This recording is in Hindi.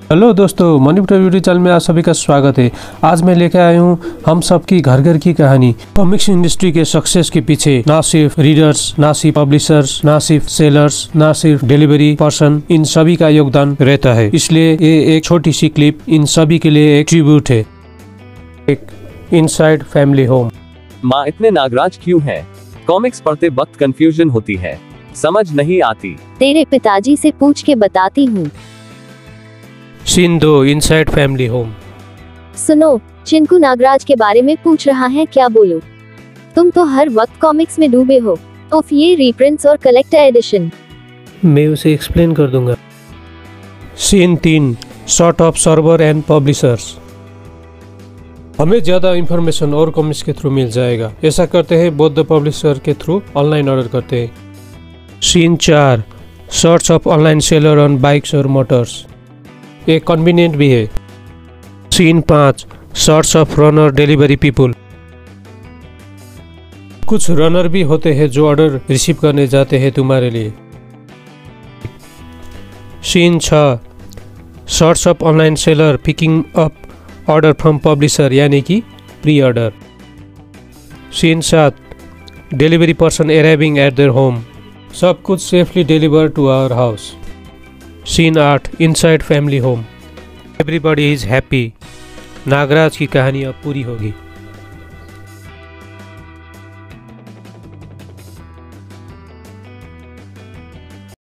हेलो दोस्तों, मनीपुर यूट्यूब चैनल में आप सभी का स्वागत है। आज मैं लेकर आया हूँ हम सब की घर घर की कहानी। कॉमिक्स इंडस्ट्री के सक्सेस के पीछे ना सिर्फ रीडर्स, ना सिर्फ पब्लिशर्स, ना सिर्फ सेलर्स, ना सिर्फ डिलीवरी पर्सन, इन सभी का योगदान रहता है। इसलिए ये एक छोटी सी क्लिप इन सभी के लिए एक ट्रिब्यूट है। एक इनसाइड फैमिली होम। माँ इतने नागराज क्यों हैं? कॉमिक्स पढ़ते वक्त कंफ्यूजन होती है, समझ नहीं आती। तेरे पिताजी से पूछ के बताती हूँ। Scene 2, inside family home. सुनो, चिंकू नागराज के बारे में पूछ रहा है, क्या बोलूं? तुम तो हर वक्त कॉमिक्स में डूबे हो। उफ, ये रीप्रिंट्स और कलेक्टर एडिशन। मैं उसे एक्सप्लेन कर दूंगा। Scene 3, sort of server and publishers. हमें ज़्यादा इंफॉर्मेशन और कॉमिक्स के थ्रू मिल जाएगा। ऐसा करते हैं बोथ द पब्लिशर के थ्रू ऑनलाइन ऑर्डर करते हैं। Scene 4, search of online seller on bikes और मोटर्स। ये कन्वीनियंट भी है। Scene 5, search of runner delivery people. कुछ रनर भी होते हैं जो ऑर्डर रिसीव करने जाते हैं तुम्हारे लिए। Scene 6, search of online seller picking up order from publisher, यानी कि pre order. Scene 7, delivery person arriving at their home. सब कुछ safely deliver to our house. Scene 8, inside family home. Everybody is happy. Nagraj की कहानी अब पूरी होगी।